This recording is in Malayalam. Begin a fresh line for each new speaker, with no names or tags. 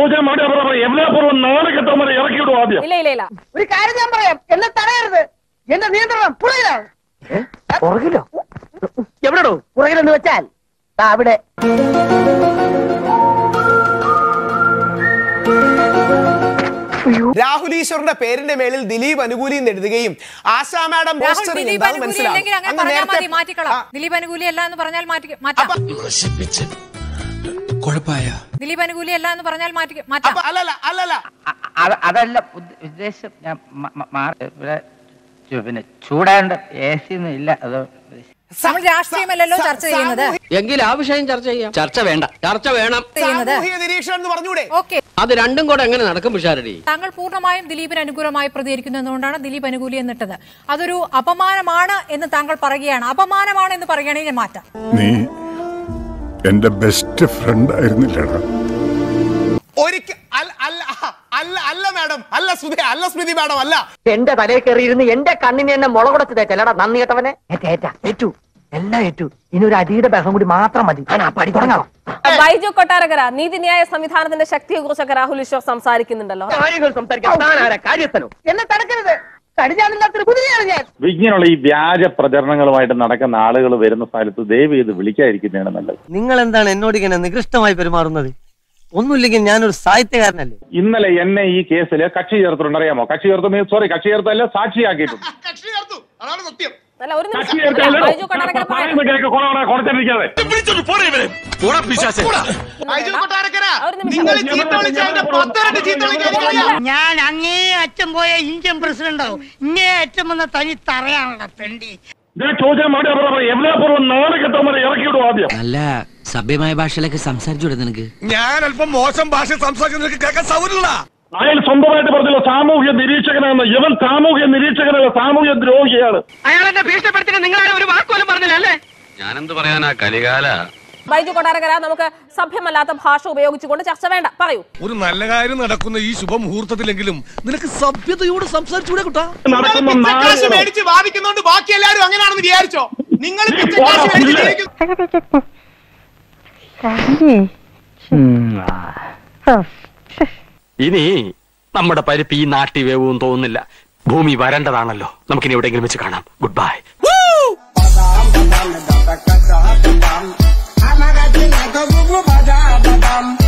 ചോദിച്ചാൽ എല്ലാപ്പുറവും 4 ഘട്ടം വരെ ഇറക്കിവിടും ആദ്യം.
ഇല്ല ഒരു കാര്യം ഞാൻ പറയാം, എന്നെ തടയരുത്. എന്റെ നിയന്ത്രണം പുറകിലാണ്. പുറകിലോ? എവിടെയോ പുറകിലെന്ന് വെച്ചാൽ അവിടെ.
രാഹുൽ ഈശ്വറിന്റെ പേരിന്റെ മേളിൽ ദിലീപ് അനുകൂലി എന്ന് എഴുതുകയും ആശാ മാഡം
ദിലീപ് അനുകൂലി ദിലീപ് അനുകൂലി അല്ല എന്ന് പറഞ്ഞാൽ ദിലീപ് അനുകൂലി അല്ല എന്ന് പറഞ്ഞാൽ
അതല്ല ഉദ്ദേശം. ഞാൻ പിന്നെ ചൂടാണ്ട് AC ഒന്നും ഇല്ല. അത്
നമ്മൾ രാഷ്ട്രീയമല്ലല്ലോ ചർച്ച ചെയ്യുന്നത്.
എങ്കിൽ ആ വിഷയം ചർച്ച ചെയ്യാം. ചർച്ച വേണ്ട, ചർച്ച വേണം. അത് രണ്ടും കൂടെ എങ്ങനെ നടക്കും പിഷാരടി?
താങ്കൾ പൂർണ്ണമായും ദിലീപിന് അനുകൂലമായി പ്രതികരിക്കുന്നതുകൊണ്ടാണ് ദിലീപ് അനുകൂലി എന്നിട്ടത്. അതൊരു അപമാനമാണ് എന്ന് താങ്കൾ പറയുകയാണ്. അപമാനമാണ് എന്ന് പറയുകയാണെങ്കിൽ മാറ്റാം.
നീ എന്റെ ബെസ്റ്റ് ഫ്രണ്ട് ആയിരുന്നില്ലടാ.
അല്ല മാഡം, അല്ല സ്മൃതി മാഡം, അല്ല.
എന്റെ തലയിൽ കയറിയിരുന്ന് എന്റെ കണ്ണിന് എന്നെ മുളകുടച്ച് തേച്ചല്ലടാ നന്ദി കേട്ടവനെ. ഏറ്റു എല്ലാം ഏറ്റു. ഇനി ഒരു അടിയുടെ ബഹം കൂടി മാത്രം മതി. തുടങ്ങാം.
ബൈജു കൊട്ടാരക്കര, നീതിന്യായ സംവിധാനത്തിന്റെ ശക്തിയെ കുറിച്ചൊക്കെ രാഹുൽ ഈശ്വർ സംസാരിക്കുന്നുണ്ടല്ലോ.
എന്നെ തടക്കരുത്.
ഇങ്ങനെയുള്ള ഈ വ്യാജ പ്രചരണങ്ങളുമായിട്ട് നടക്കുന്ന ആളുകൾ വരുന്ന സ്ഥലത്ത് ദയവ് ചെയ്ത് വിളിക്കാതിരിക്കുന്നതാണ് നല്ലത്.
നിങ്ങൾ എന്താണ് എന്നോട് ഇങ്ങനെ നികൃഷ്ടമായി പെരുമാറുന്നത്? ഒന്നുമില്ലെങ്കിൽ ഞാനൊരു സാഹിത്യകാരനല്ലേ.
ഇന്നലെ എന്നെ ഈ കേസിൽ കക്ഷി ചേർത്തിട്ടുണ്ട്, അറിയാമോ? കക്ഷി ചേർത്തല്ല, സാക്ഷിയാക്കിയിട്ടുണ്ട്.
ഞാൻ അങ്ങേ അച്ഛൻ പോയ ഇന്ത്യൻ പ്രസിഡന്റ് ആവും. ഇങ്ങേ അച്ഛൻ വന്ന തനി തറയാണല്ലോ പെണ്ടി.
എല്ലാപ്പുറവും 4 ഘട്ടം വരെ ഇറക്കിവിടും ആദ്യം.
നല്ല സഭ്യമായ ഭാഷയിലൊക്കെ സംസാരിച്ചൂടെ നിനക്ക്?
ഞാൻ അല്പം മോശം ഭാഷ സംസാരിക്കുന്ന കേൾക്കാൻ സൗകര്യമില്ല.
അയാൾ സ്വന്തമായിട്ട് പറഞ്ഞല്ലോ സാമൂഹ്യ നിരീക്ഷകനാണ്. ഇവൻ സാമൂഹ്യ നിരീക്ഷകനല്ല, സാമൂഹ്യ ദ്രോഹിയാണ്.
അയാൾ എന്നെ ഭീഷണിപ്പെടുത്തി നിങ്ങളാരും ഒരു വാക്കുപോലും പറഞ്ഞില്ല അല്ലേ?
ഞാനെന്ത് പറയാനാ, കലികാല.
ബൈജു കൊട്ടാരക്കര, നമുക്ക് സഭ്യമല്ലാത്ത ഭാഷ ഉപയോഗിച്ചുകൊണ്ട് ചർച്ച വേണ്ട, പറയൂ.
ഒരു നല്ല കാര്യം നടക്കുന്ന ഈ ശുഭമുഹൂർത്തത്തിലെങ്കിലും നിനക്ക് സഭ്യതയോട് സംസാരിച്ചൂടെ കുട്ടാ?
മേടിച്ച് വാദിക്കുന്നോണ്ട് ബാക്കി എല്ലാവരും അങ്ങനെയാണെന്ന് വിചാരിച്ചോ? നിങ്ങൾ
ഇനി നമ്മുടെ പരിപ്പ് ഈ നാട്ടി വേവും തോന്നുന്നില്ല. ഭൂമി വരേണ്ടതാണല്ലോ. നമുക്കിനി എവിടെയെങ്കിലും വെച്ച് കാണാം. Good bye.